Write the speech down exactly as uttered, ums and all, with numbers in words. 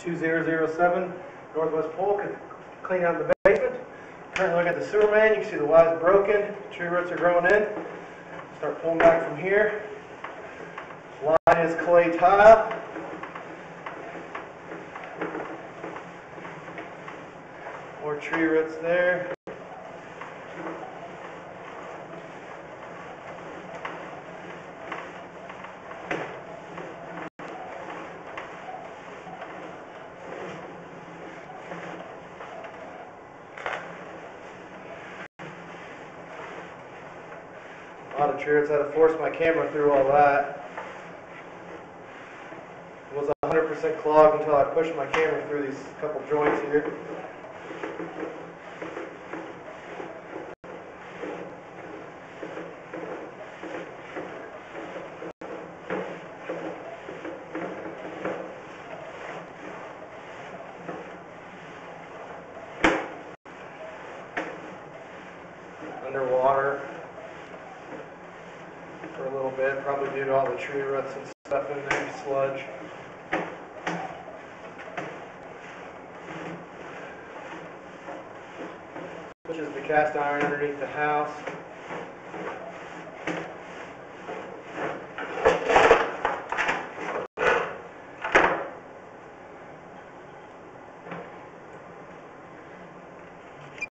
two zero zero seven Northwest Polk, clean out the basement. Currently looking at the sewer main. You can see the wire's broken, tree roots are growing in. Start pulling back from here. Line is clay tile. More tree roots there. A lot of tree roots. I had to force my camera through all that. It was one hundred percent clogged until I pushed my camera through these couple joints here. Underwater for a little bit, probably due to all the tree roots and stuff in there, sludge. Which is the cast iron underneath the house.